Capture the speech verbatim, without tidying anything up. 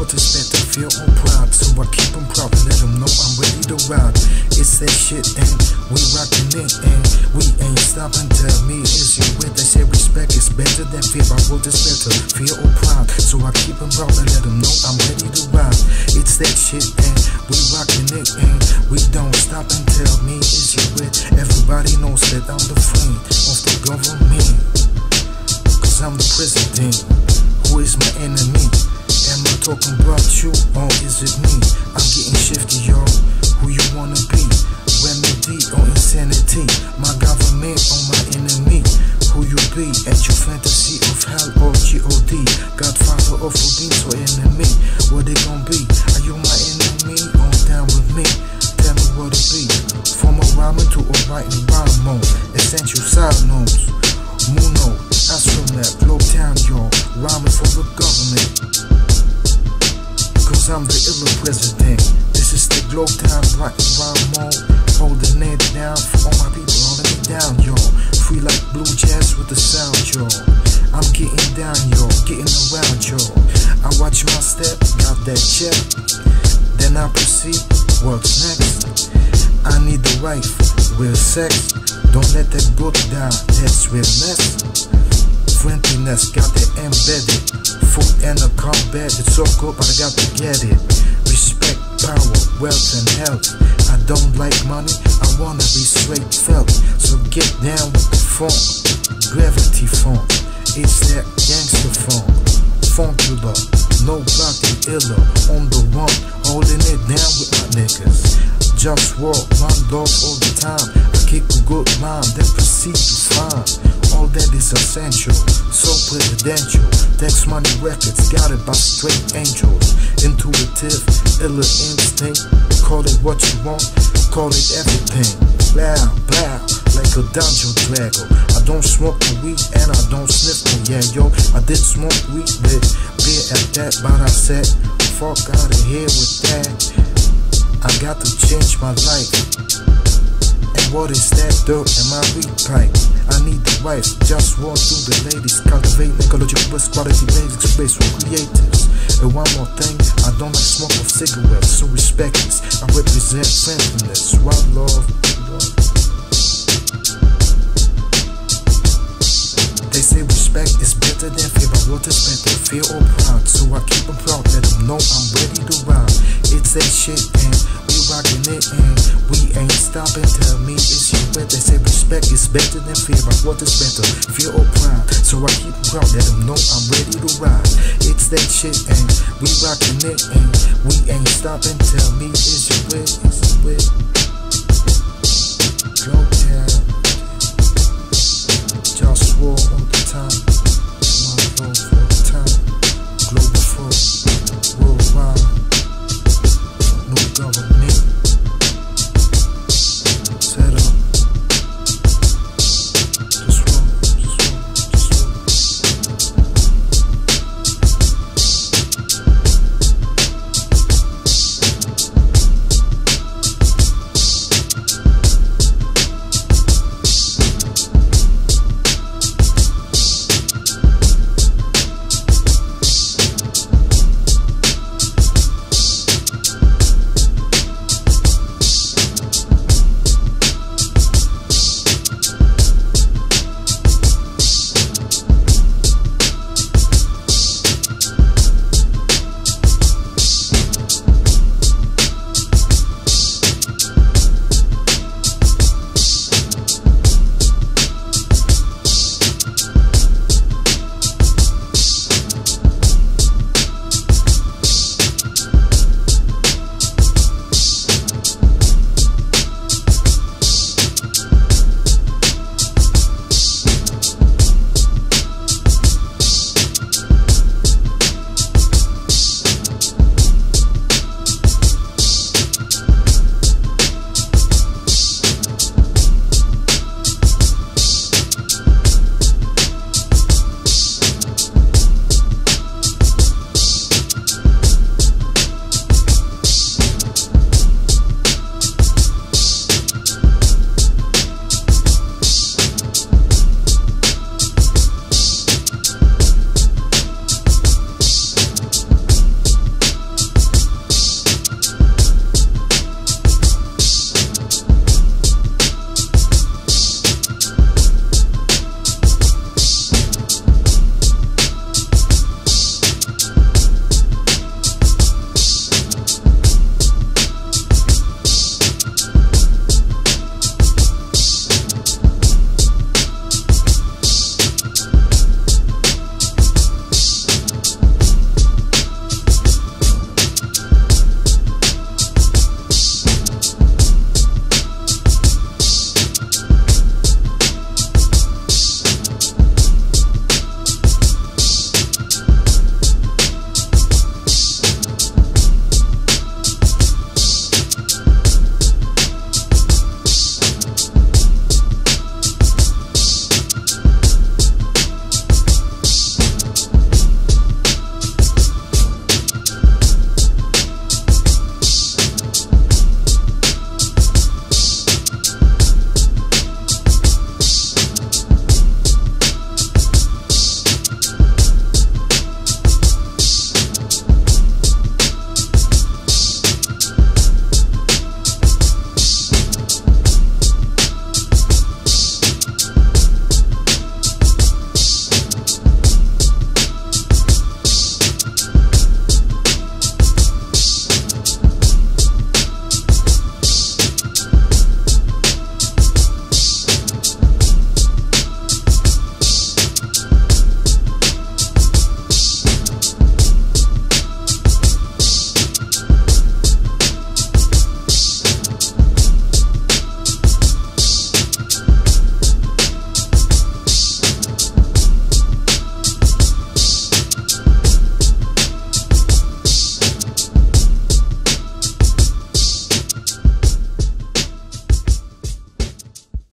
what is better, feel all proud. So I keep them proud and let them know I'm ready to ride. It's that shit and we rockin' it and we ain't stopping. Tell me, is you with? They say respect is better than fear, but what is better, feel all proud. So I keep them proud and let them know I'm ready to ride. It's that shit and we rockin' it and we don't stop and tell me, is you with? Everybody knows that I'm the friend of the government, cause I'm the president. Who is my enemy? Am I talking about you or is it me? I'm getting shifty, yo. Who you wanna be? Remedy or insanity? My government or my enemy? Who you be? At your fantasy of hell or G O D? Godfather of Houdins or enemy? What they gon' be? Are you my enemy or down with me? Tell me what it be. From a rhyming to a writing rhyme mode. Essential side notes. Muno, Astronaut, Globetown, yo. Rhyming for the government, cause I'm the iller president. This is the Globetown writing rhyme mode. Holding it down for all my people, holding me down, yo. Free like blue jazz with the sound, yo. I'm getting down, yo, getting around, yo. I watch my step, got that check. Then I proceed, what's next? I need the wife, real sex. Don't let that book die, that's realness. Friendliness, got it embedded. Food and a combat, it's so good, but I got to get it. Respect, power, wealth and health. I don't like money, I wanna be straight felt. So get down with the funk, gravity funk. It's that gangster funk, funkular, no bloody iller. On the run, holding it down with my niggas. Just walk, my love all the time. I kick a good mind, then proceed to find all that is essential, so presidential. Tax money records, got it by straight angels. Intuitive, iller instinct. Call it what you want, call it everything. Blow, blow, like a dungeon dragon. I don't smoke the weed and I don't sniff no, yeah, yo. I did smoke weed, but beer at that, but I said, fuck out of here with that. I got to change my life. And what is that dirt in my weed pipe? I need the wife, just walk through the ladies. Cultivate ecological best quality basic space for creators. And one more thing, I don't like smoke of cigarettes, so respect this. I represent friendliness, one love. They say respect is better than fear, but what is better, fear or proud? So I keep them proud, let them know I'm ready to ride. It's that shit and we rockin' it and we ain't stopping. Tell me, is you with? They say respect is better than fear, but what is better, fear or proud? So I keep them proud, let them know I'm ready to ride. It's that shit and we rockin' it and we ain't stopping. Tell me, is you with? Is you with? Globetown, just war all the time.